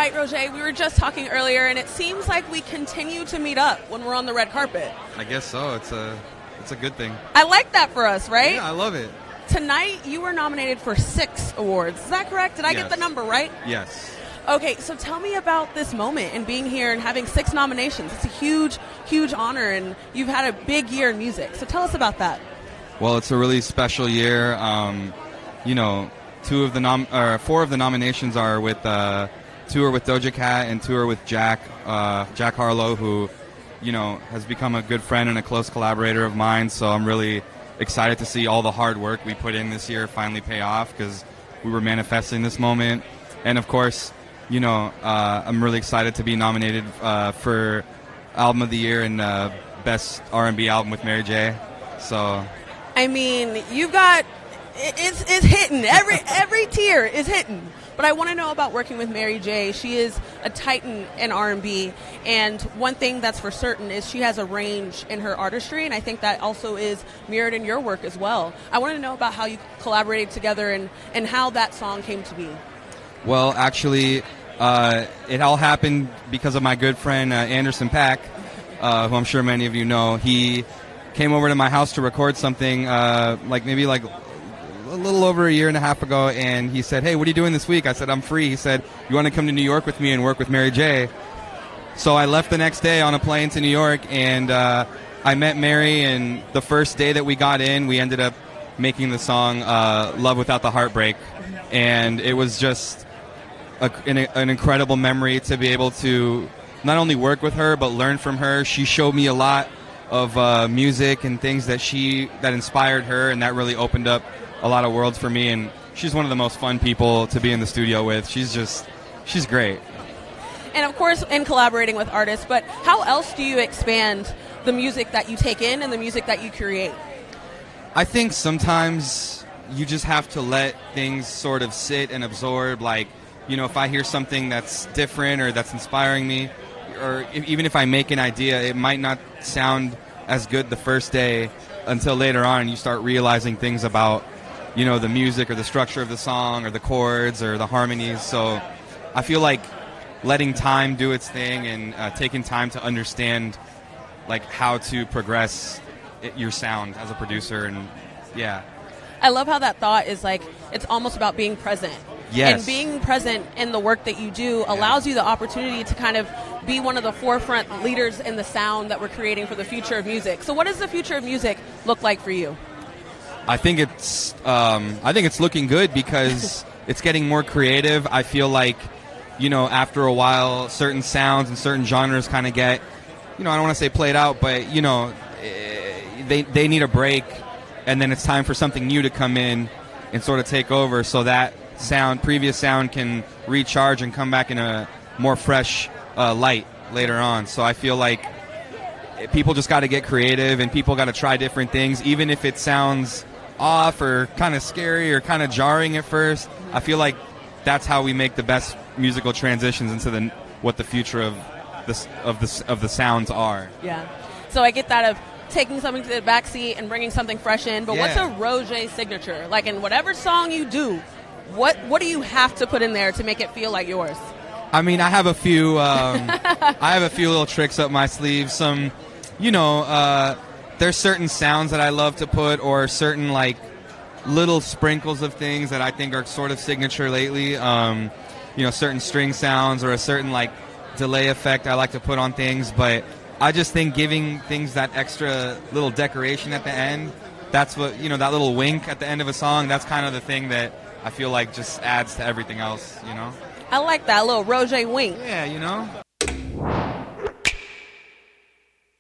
right, Roger, we were just talking earlier, and it seems like we continue to meet up when we're on the red carpet. I guess so. It's a good thing. I like that for us, right? Yeah, I love it. Tonight, you were nominated for 6 awards. Is that correct? Did I get the number right? Yes. Okay, so tell me about this moment and being here and having 6 nominations. It's a huge, huge honor, and you've had a big year in music. So tell us about that. Well, it's a really special year. 4 of the nominations are with 2 are with Doja Cat and 2 are with Jack Harlow, who has become a good friend and a close collaborator of mine. So I'm really excited to see all the hard work we put in this year finally pay off, because we were manifesting this moment. And of course, I'm really excited to be nominated for Album of the Year and Best R&B Album with Mary J. So, I mean, you've got it's hitting every tier is hitting. But I want to know about working with Mary J. She is a titan in R&B, and one thing that's for certain is she has a range in her artistry, and I think that also is mirrored in your work as well. I want to know about how you collaborated together and how that song came to be. Well, actually, it all happened because of my good friend Anderson .Paak, who I'm sure many of you know. He came over to my house to record something maybe a little over a year and a half ago, and he said, "Hey, what are you doing this week?" I said, "I'm free." He said, "You want to come to New York with me and work with Mary J?" So I left the next day on a plane to New York, and I met Mary, and the first day that we got in, we ended up making the song Love Without the Heartbreak, and it was just an incredible memory to be able to not only work with her but learn from her. She showed me a lot of music and things that inspired her, and that really opened up a lot of worlds for me. And she's one of the most fun people to be in the studio with. She's great. And of course, in collaborating with artists, but how else do you expand the music that you take in and the music that you create? I think sometimes you just have to let things sort of sit and absorb. Like, if I hear something that's different or that's inspiring me, or even if I make an idea, it might not sound as good the first day until later on, and you start realizing things about, the music or the structure of the song or the chords or the harmonies. So I feel like letting time do its thing and taking time to understand how to progress your sound as a producer. And yeah. I love how that thought is it's almost about being present. Yes. And being present in the work that you do allows you the opportunity to kind of be one of the forefront leaders in the sound that we're creating for the future of music. So what does the future of music look like for you? I think it's looking good because it's getting more creative. I feel like, after a while, certain sounds and certain genres kind of get, I don't want to say played out, but, they need a break, and then it's time for something new to come in and sort of take over, so that previous sound can recharge and come back in a more fresh light later on. So I feel like people just got to get creative, and people got to try different things, even if it sounds off or kind of scary or kind of jarring at first. I feel like that's how we make the best musical transitions into what the future of the sounds are. Yeah. So I get that of taking something to the backseat and bringing something fresh in. But what's a Roger signature? Like in whatever song you do, what do you have to put in there to make it feel like yours? I mean, I have a few. I have a few little tricks up my sleeve. Some, there's certain sounds that I love to put, or certain little sprinkles of things that I think are sort of signature lately. Certain string sounds or a certain delay effect I like to put on things. But I just think giving things that extra little decoration at the end, that's what, that little wink at the end of a song, that's kind of the thing that I feel like just adds to everything else, I like that little Roger wink. Yeah,